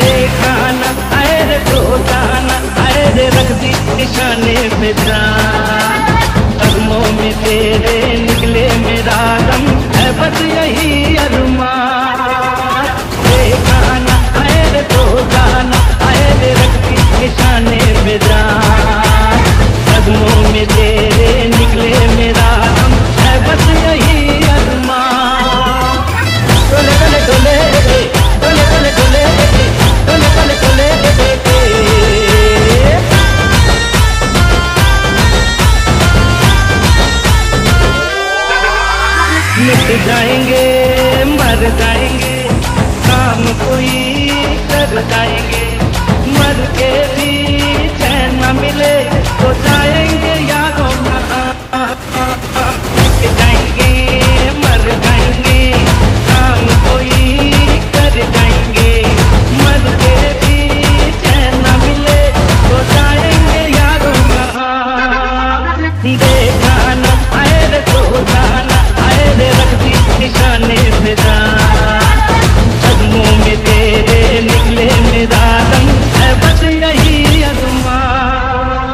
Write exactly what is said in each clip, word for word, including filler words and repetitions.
देखा ना आए रे रोजाना, आए रे रख दी निशाने पे जान। कदमों में तेरे निकले मेरा दम, है बस यही अरमान। देखा ना आए रे रोजाना, आए रे रख दी निशाने पे जान। कदमों में तेरे निकले मेरा दम, है बस यही अरमान। डोले डोले डोले डोले डोले डोले डोले डोले डोले मिट जाएंगे मर जाएंगे, काम कोई कर जाएंगे। मर के भी चैन न मिले तो जाएंगे यारों मिट जाएंगे मर जाएंगे, काम कोई कर जाएंगे। मर के भी चैन न मिले तो जाएंगे यारों देखा न आए रे रोजाना, आए रे रख दी निशाने पे जान। कदमों में तेरे निकले मेरा दम, है बस यही अरमान।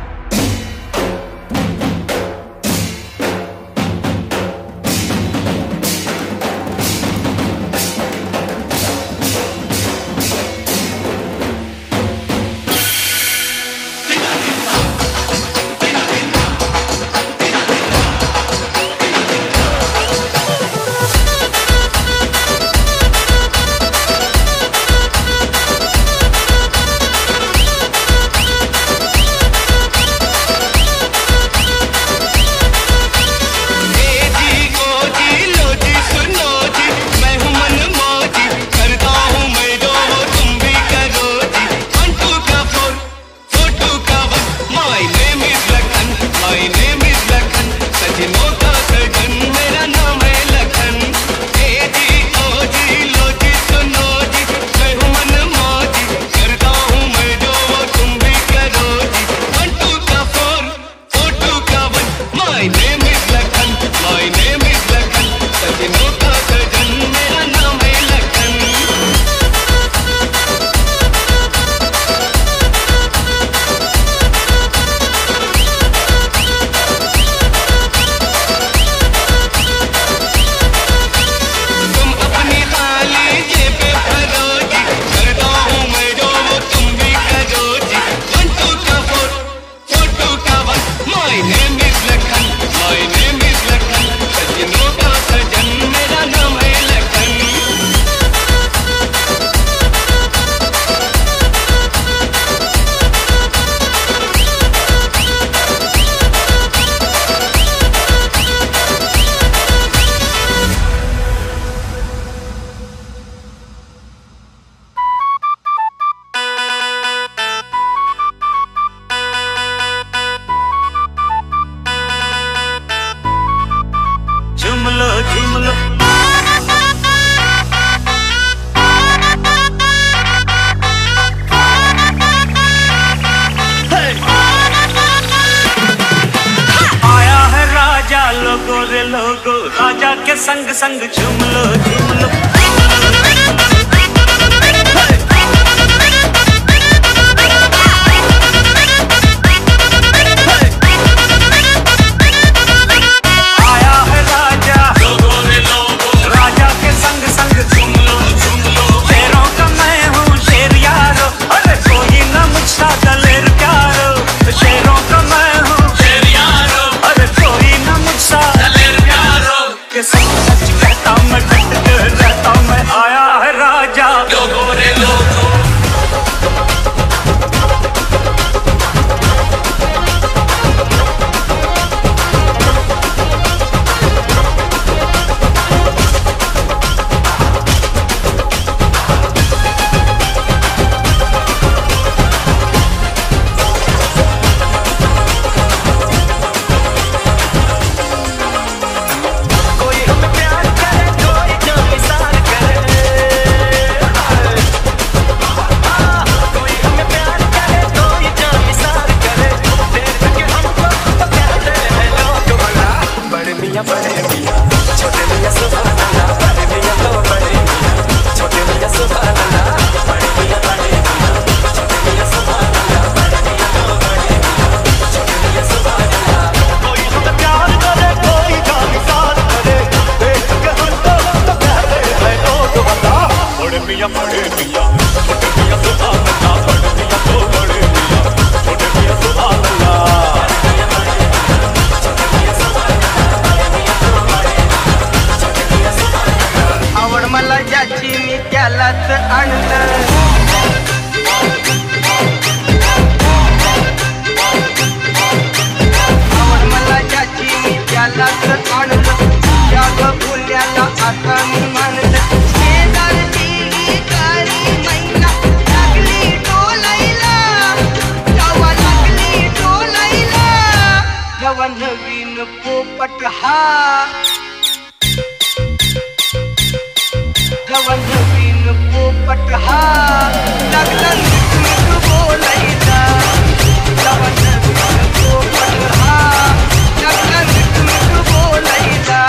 राजा के संग संग झूम लो झूम लो। आया है राजा लोगों रे लोगों, राजा के संग संग झूम लो झूम लो। शेरों का मैं हूँ शेर यारो, अरे कोई न मुझसा दलेर प्यारो। शेरों का मैं हूँ शेर यारो, अरे कोई न मुझसा दलेर प्यारो। के सच सच कहता मैं डट कर हा जवन बीन पोपट हा लगन बोलैला जवन बीन पोपट हा लगन बोलैला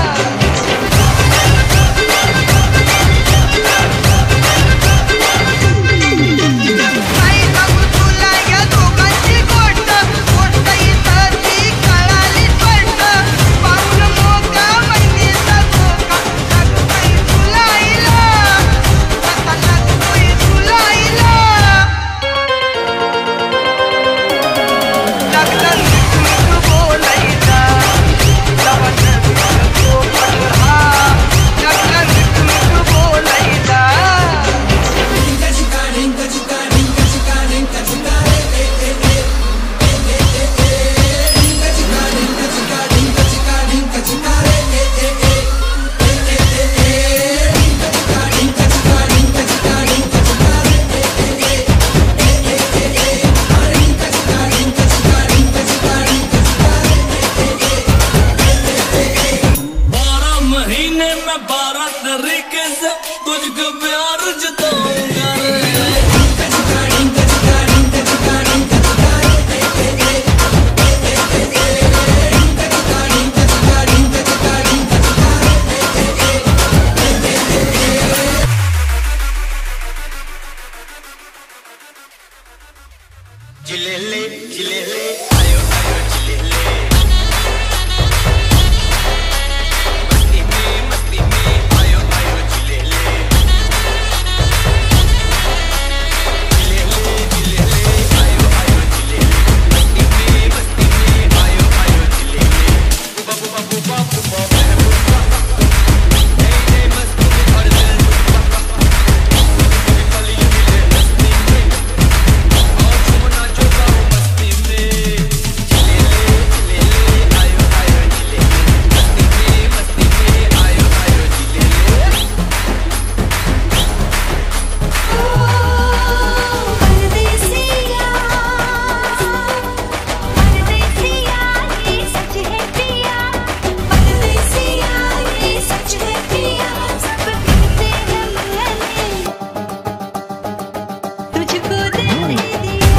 जिलेले जिलेले आयो आयो जिलेले मस्ती में मस्ती में आयो आयो जिलेले जिलेले जिलेले आयो आयो जिलेले मस्ती में मस्ती में आयो आयो जिलेले बुबा बुबा बुबा बुबा महबूबा हे हे मस्ती में भर दिल बुबा कली मिले मस्ती में और झूमना जो गाओ मस्ती में जिलेले जिलेले आयो आयो जिलेले मस्ती में मस्ती में आयो आयो जिलेले परदेसिया परदेसिया ये सच है पिया परदेसिया ये सच है पिया सब कहते हैं मैंने तुझको दिल दे दिया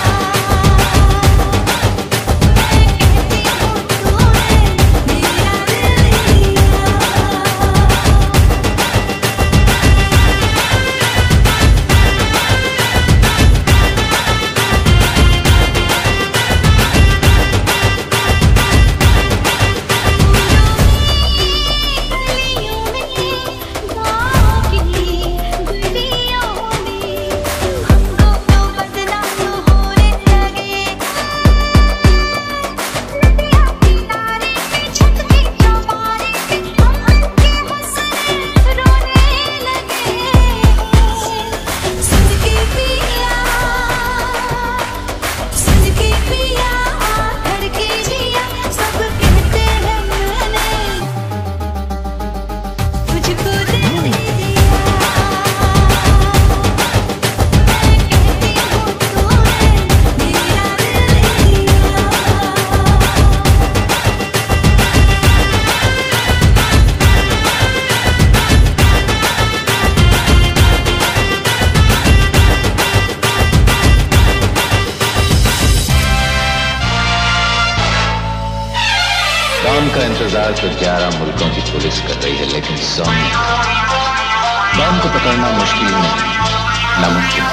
बम का इंतजार तो ग्यारह मुल्कों की पुलिस कर रही है, लेकिन सोनिया बम को पकड़ना मुश्किल नहीं, नामुमकिन।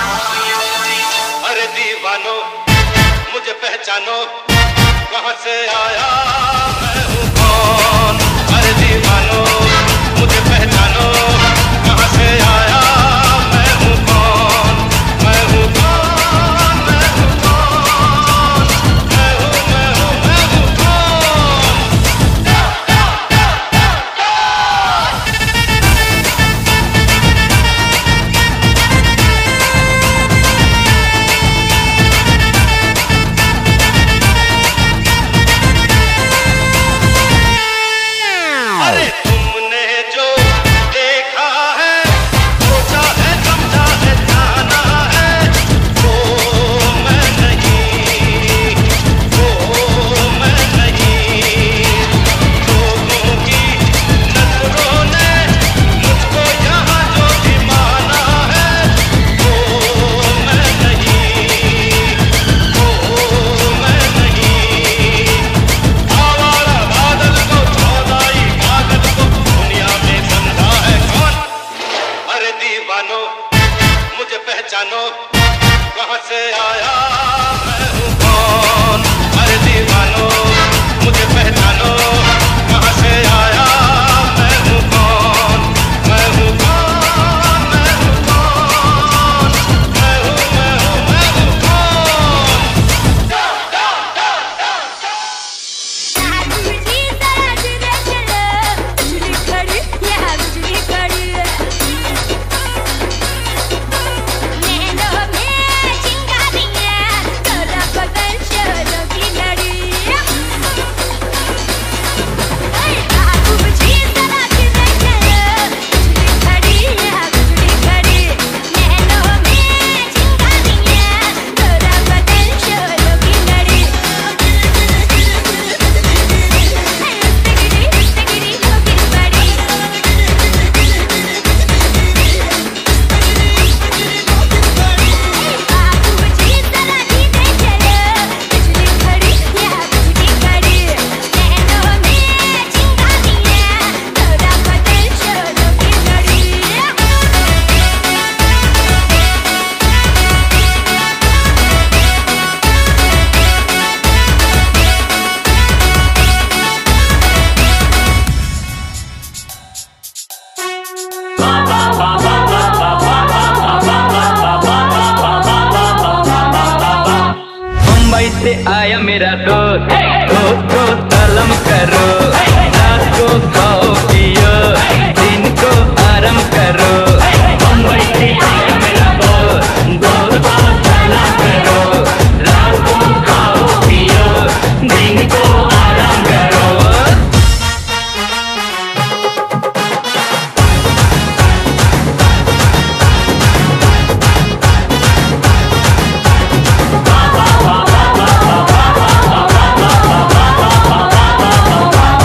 अरे दीवानो मुझे पहचानो, कहाँ से आया मैं हूँ कौन। अरे दीवानो मुझे पहचानो, कहाँ से आया मैं हूँ कौन। मैं हूँ कौन, मैं हूँ कौन, मैं हूँ मैं हूँ मैं हूँ कौन। मुझे पहचानो कहाँ से आया मैं हूँ कौन। अरे दीवानो मुझे पहचानो कहाँ से आया मैं हूँ कौन। मैं हूँ कौन, मैं हूँ कौन, मैं हूँ मैं हूँ मैं हूँ कौन। बिजली जरा धीरे चलो, बिजली खड़ी यहाँ बिजली खड़ी नैनों में चिंगारियाँ थोड़ा बगल चलो की लड़ी। बाबू बिजली जरा धीरे चलो, बिजली खड़ी यहाँ बिजली खड़ी नैनों में चिंगारियाँ थोड़ा बगल चलो की लड़ी। मुंबई से आया मेरा दोस्त, दोस्त को सलाम करो, रात को खाओ पियो, दिन को आराम करो। मुंबई से आया मेरा दोस्त, दोस्त को सलाम करो, रात को खाओ पियो, दिन को आराम करो। Bye.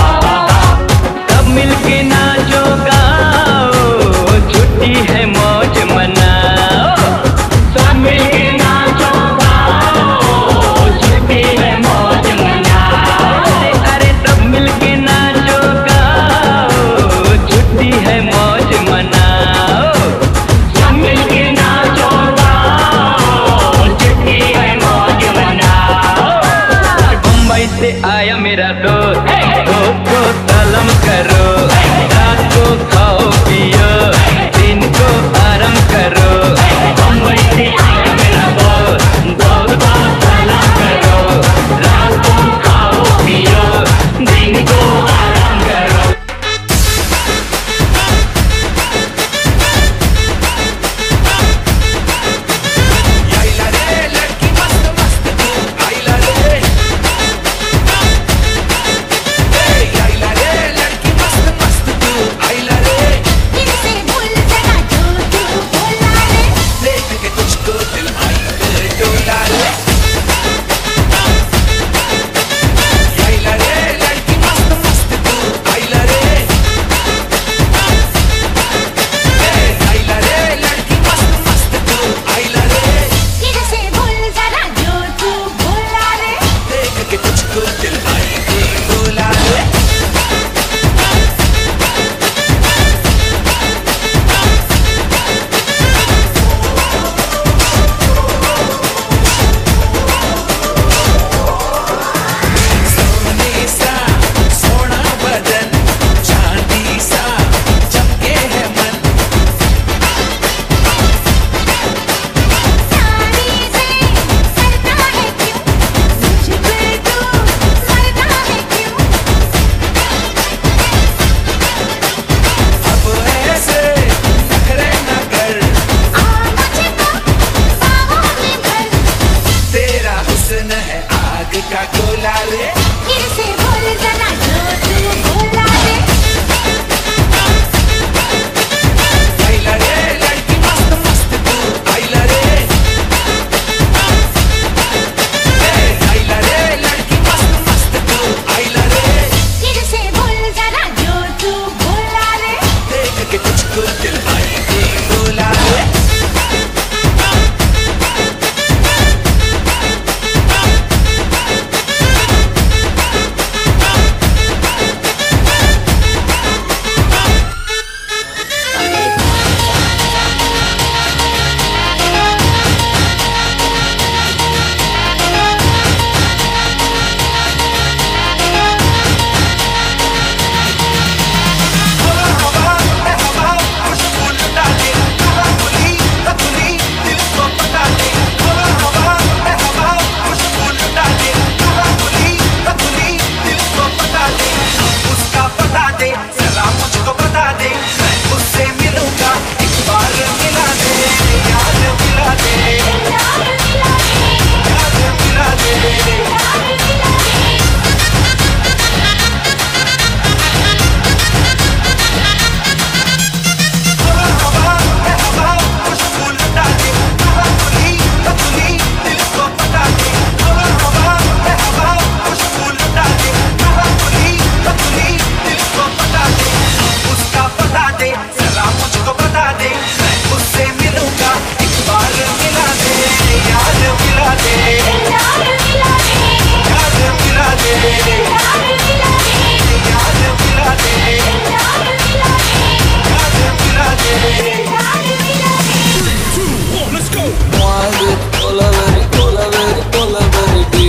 Muove colaveri, colaveri, colaveri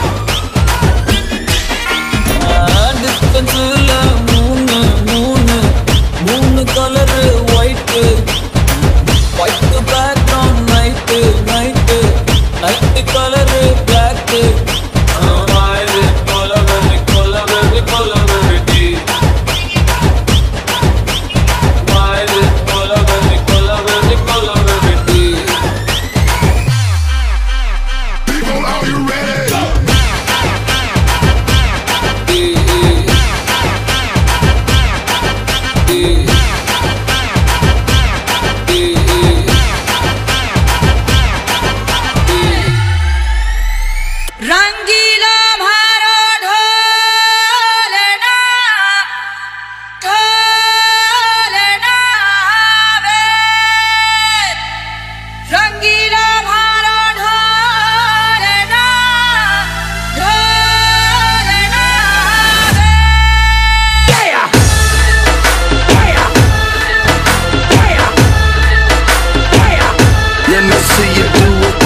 Dispensula moon, moon Moon color white White background night, night Night color black Muove colaveri, colaveri, colaveri Muove colaveri, colaveri, colaveri People, are you ready? रंगीला भारो ढोलना ढोलना वे रंगीला भारो ढोलना ढोलना वे Let me see you do it.